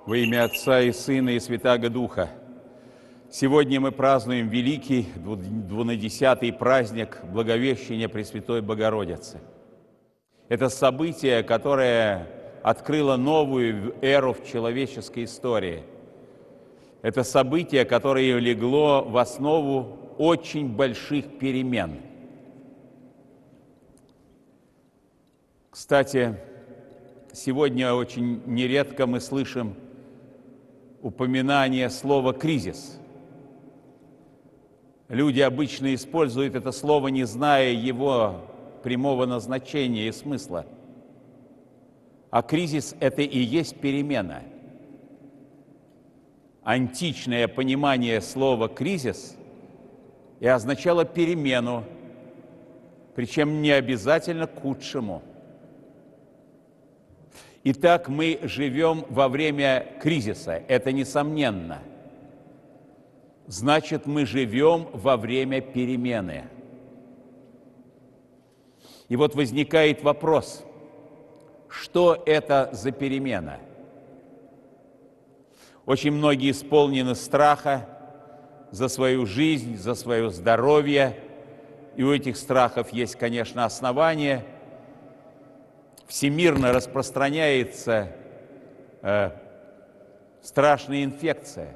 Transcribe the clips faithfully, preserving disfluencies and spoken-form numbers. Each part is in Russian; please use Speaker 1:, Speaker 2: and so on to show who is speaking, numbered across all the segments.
Speaker 1: Во имя Отца и Сына и Святаго Духа. Сегодня мы празднуем великий двунадесятый праздник Благовещения Пресвятой Богородицы. Это событие, которое открыло новую эру в человеческой истории. Это событие, которое легло в основу очень больших перемен. Кстати, сегодня очень нередко мы слышим упоминание слова «кризис». Люди обычно используют это слово, не зная его прямого назначения и смысла. А кризис – это и есть перемена. Античное понимание слова «кризис» и означало перемену, причем не обязательно к худшему. Итак, мы живем во время кризиса, это несомненно. Значит, мы живем во время перемены. И вот возникает вопрос, что это за перемена? Очень многие исполнены страха за свою жизнь, за свое здоровье, и у этих страхов есть, конечно, основания. Всемирно распространяется э, страшная инфекция.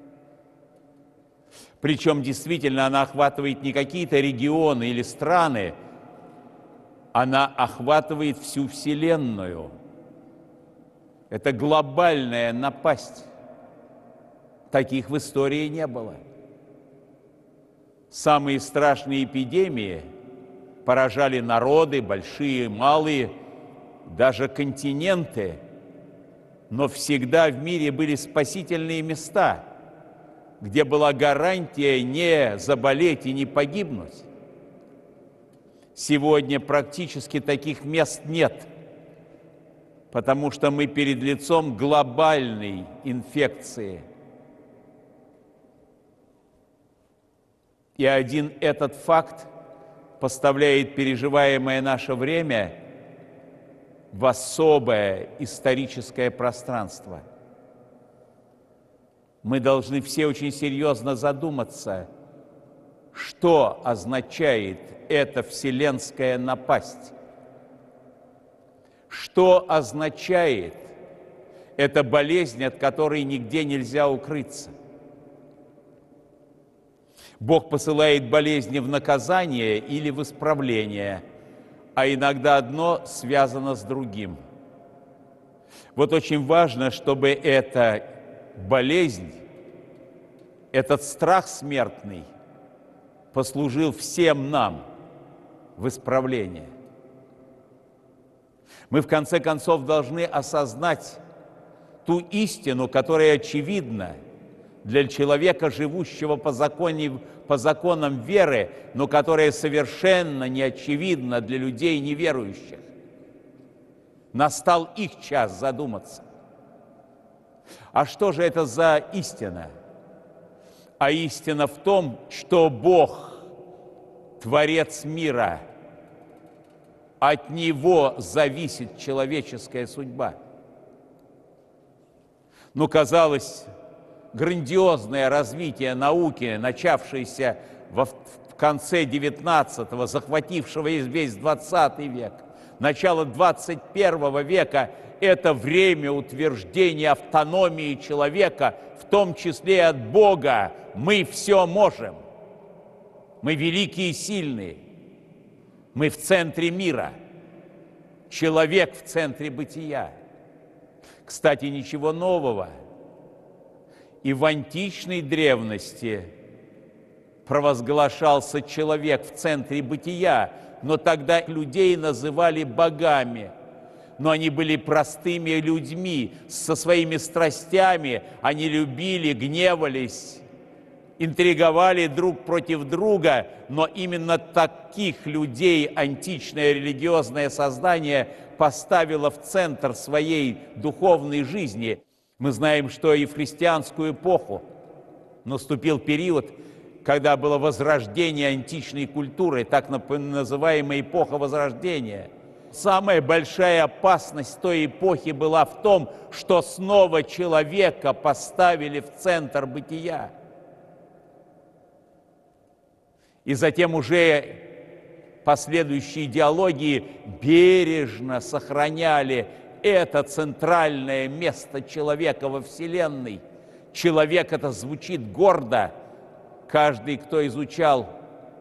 Speaker 1: Причем действительно она охватывает не какие-то регионы или страны, она охватывает всю Вселенную. Это глобальная напасть. Таких в истории не было. Самые страшные эпидемии поражали народы, большие и малые, даже континенты, но всегда в мире были спасительные места, где была гарантия не заболеть и не погибнуть. Сегодня практически таких мест нет, потому что мы перед лицом глобальной инфекции. И один этот факт поставляет переживаемое наше время в особое историческое пространство. Мы должны все очень серьезно задуматься, что означает эта вселенская напасть, что означает эта болезнь, от которой нигде нельзя укрыться. Бог посылает болезни в наказание или в исправление, а иногда одно связано с другим. Вот очень важно, чтобы эта болезнь, этот страх смертный послужил всем нам в исправление. Мы в конце концов должны осознать ту истину, которая очевидна для человека, живущего по, законе, по законам веры, но которая совершенно не очевидна для людей неверующих. Настал их час задуматься. А что же это за истина? А истина в том, что Бог, Творец мира, от Него зависит человеческая судьба. Ну, казалось, грандиозное развитие науки, начавшееся во, в конце девятнадцатого, захватившего весь двадцатый век, начало двадцать первого века, это время утверждения автономии человека, в том числе и от Бога. Мы все можем. Мы великие и сильные. Мы в центре мира. Человек в центре бытия. Кстати, ничего нового. И в античной древности провозглашался человек в центре бытия, но тогда людей называли богами. Но они были простыми людьми, со своими страстями, они любили, гневались, интриговали друг против друга, но именно таких людей античное религиозное создание поставило в центр своей духовной жизни. Мы знаем, что и в христианскую эпоху наступил период, когда было возрождение античной культуры, так называемая эпоха Возрождения. самая большая опасность той эпохи была в том, что снова человека поставили в центр бытия. И затем уже последующие идеологии бережно сохраняли это центральное место человека во Вселенной. Человек — это звучит гордо. Каждый, кто изучал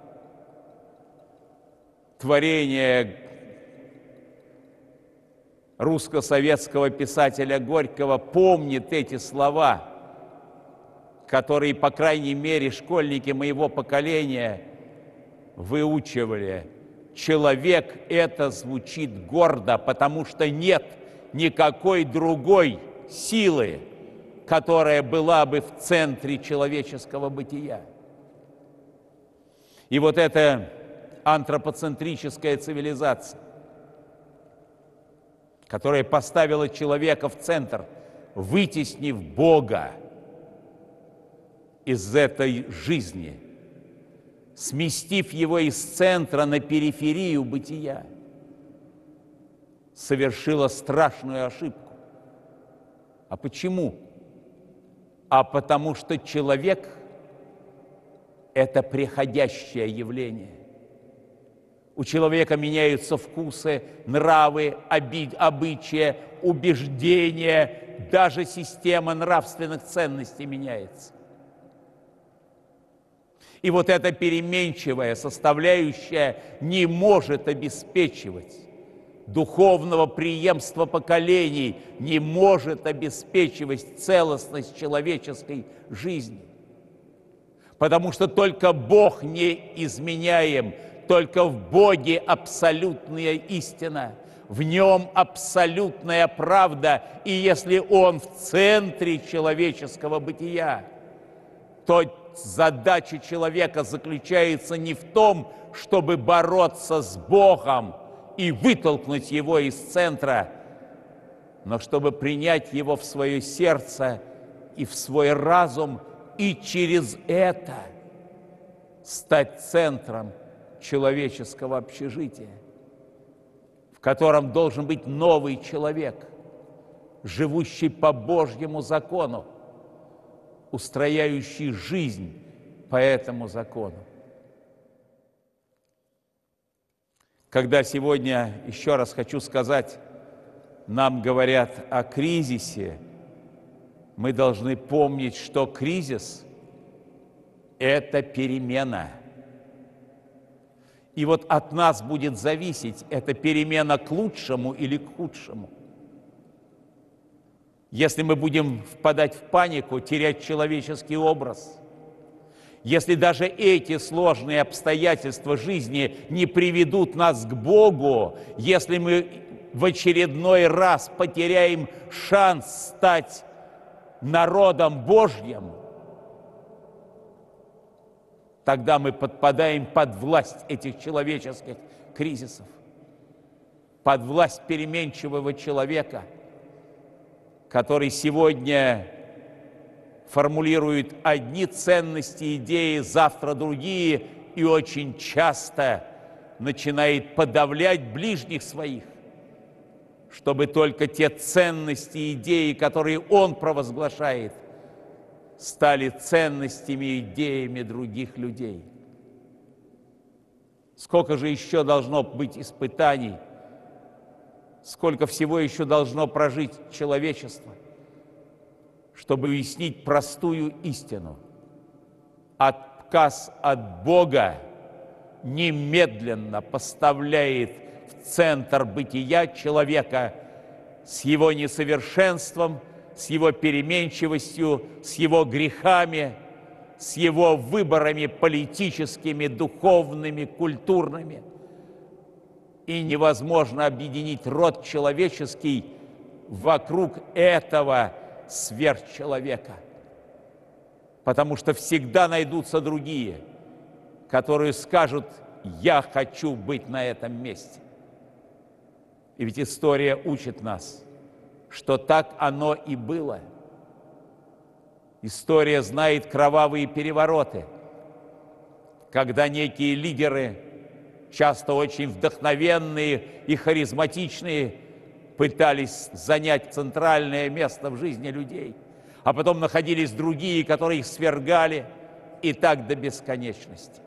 Speaker 1: творение русско-советского писателя Горького, помнит эти слова, которые, по крайней мере, школьники моего поколения выучивали. Человек — это звучит гордо, потому что нет никакой другой силы, которая была бы в центре человеческого бытия. И вот эта антропоцентрическая цивилизация, которая поставила человека в центр, вытеснив Бога из этой жизни, сместив его из центра на периферию бытия, совершила страшную ошибку. А почему? А потому что человек – это преходящее явление. У человека меняются вкусы, нравы, оби- обычаи, убеждения, даже система нравственных ценностей меняется. И вот эта переменчивая составляющая не может обеспечивать духовного преемства поколений, не может обеспечивать целостность человеческой жизни. Потому что только Бог неизменяем, только в Боге абсолютная истина, в Нем абсолютная правда. И если Он в центре человеческого бытия, то задача человека заключается не в том, чтобы бороться с Богом и вытолкнуть Его из центра, но чтобы принять Его в свое сердце и в свой разум, и через это стать центром человеческого общежития, в котором должен быть новый человек, живущий по Божьему закону, устрояющий жизнь по этому закону. Когда сегодня, еще раз хочу сказать, нам говорят о кризисе, мы должны помнить, что кризис – это перемена. И вот от нас будет зависеть, эта перемена к лучшему или к худшему. Если мы будем впадать в панику, терять человеческий образ, если даже эти сложные обстоятельства жизни не приведут нас к Богу, если мы в очередной раз потеряем шанс стать народом Божьим, тогда мы подпадаем под власть этих человеческих кризисов, под власть переменчивого человека, который сегодня формулирует одни ценности, идеи, завтра другие, и очень часто начинает подавлять ближних своих, чтобы только те ценности, идеи, которые он провозглашает, стали ценностями и идеями других людей. Сколько же еще должно быть испытаний, сколько всего еще должно прожить человечество, чтобы уяснить простую истину. Отказ от Бога немедленно поставляет в центр бытия человека с его несовершенством, с его переменчивостью, с его грехами, с его выборами политическими, духовными, культурными. И невозможно объединить род человеческий вокруг этого сверхчеловека, потому что всегда найдутся другие, которые скажут: «Я хочу быть на этом месте». И ведь история учит нас, что так оно и было. История знает кровавые перевороты, когда некие лидеры часто очень вдохновенные и харизматичные, пытались занять центральное место в жизни людей, а потом находились другие, которые их свергали, и так до бесконечности.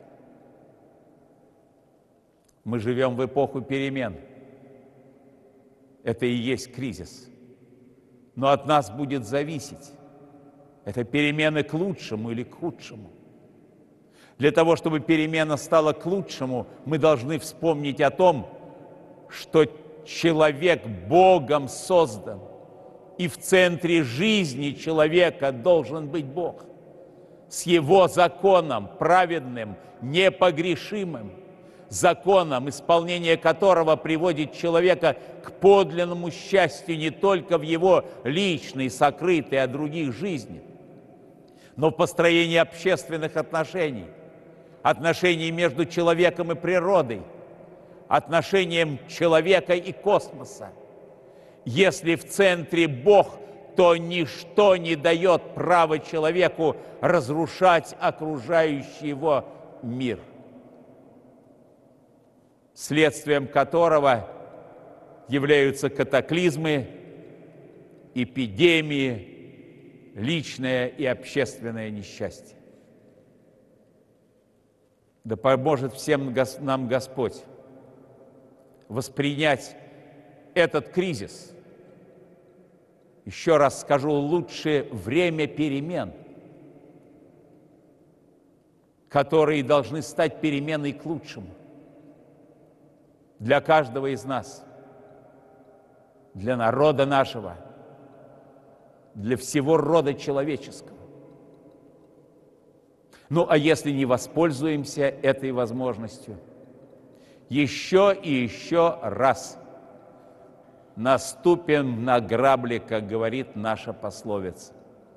Speaker 1: Мы живем в эпоху перемен. Это и есть кризис. Но от нас будет зависеть, это перемены к лучшему или к худшему. Для того, чтобы перемена стала к лучшему, мы должны вспомнить о том, что человек Богом создан, и в центре жизни человека должен быть Бог с Его законом, праведным, непогрешимым, законом, исполнение которого приводит человека к подлинному счастью не только в его личной, сокрытой от других жизни, но в построении общественных отношений, отношений между человеком и природой, отношением человека и космоса. Если в центре Бог, то ничто не дает права человеку разрушать окружающий его мир, следствием которого являются катаклизмы, эпидемии, личное и общественное несчастье. Да поможет всем нам Господь воспринять этот кризис. Еще раз скажу, лучше время перемен, которые должны стать переменой к лучшему для каждого из нас, для народа нашего, для всего рода человеческого. Ну, а если не воспользуемся этой возможностью, еще и еще раз наступим на грабли, как говорит наша пословица.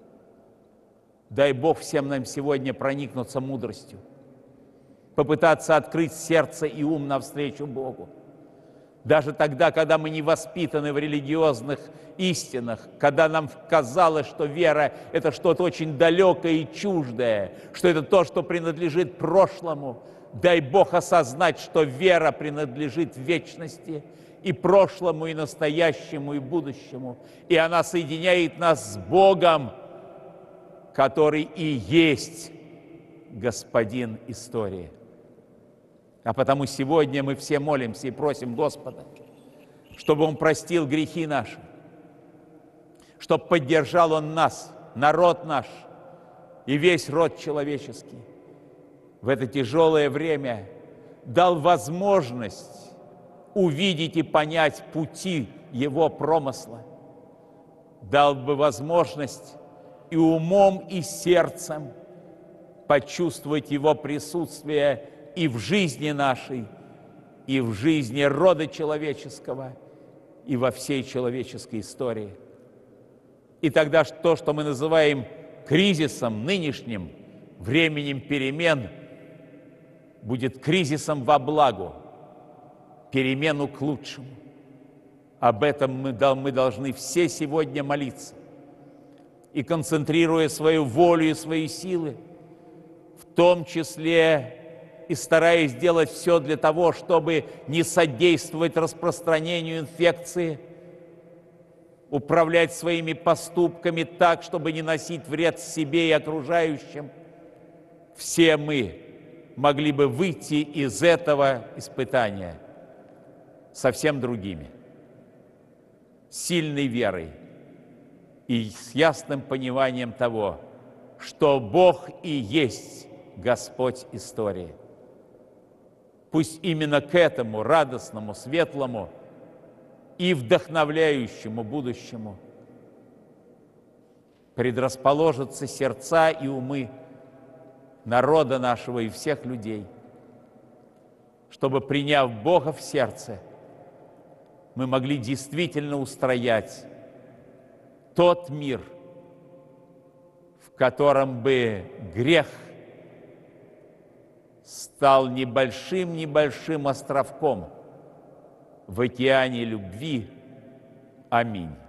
Speaker 1: Дай Бог всем нам сегодня проникнуться мудростью, попытаться открыть сердце и ум навстречу Богу. Даже тогда, когда мы не воспитаны в религиозных истинах, когда нам казалось, что вера – это что-то очень далекое и чуждое, что это то, что принадлежит прошлому, дай Бог осознать, что вера принадлежит вечности, и прошлому, и настоящему, и будущему. И она соединяет нас с Богом, который и есть Господин истории. А потому сегодня мы все молимся и просим Господа, чтобы Он простил грехи наши, чтобы поддержал Он нас, народ наш и весь род человеческий в это тяжелое время, дал возможность увидеть и понять пути Его промысла, дал бы возможность и умом, и сердцем почувствовать Его присутствие и в жизни нашей, и в жизни рода человеческого, и во всей человеческой истории. И тогда то, что мы называем кризисом нынешним, временем перемен, будет кризисом во благо, перемену к лучшему. Об этом мы, мы должны все сегодня молиться. И концентрируя свою волю и свои силы, в том числе и стараясь сделать все для того, чтобы не содействовать распространению инфекции, управлять своими поступками так, чтобы не носить вред себе и окружающим, все мы могли бы выйти из этого испытания совсем другими, сильной верой и с ясным пониманием того, что Бог и есть Господь истории. Пусть именно к этому радостному, светлому и вдохновляющему будущему предрасположатся сердца и умы народа нашего и всех людей, чтобы, приняв Бога в сердце, мы могли действительно устроять тот мир, в котором бы грех стал небольшим-небольшим островком в океане любви. Аминь.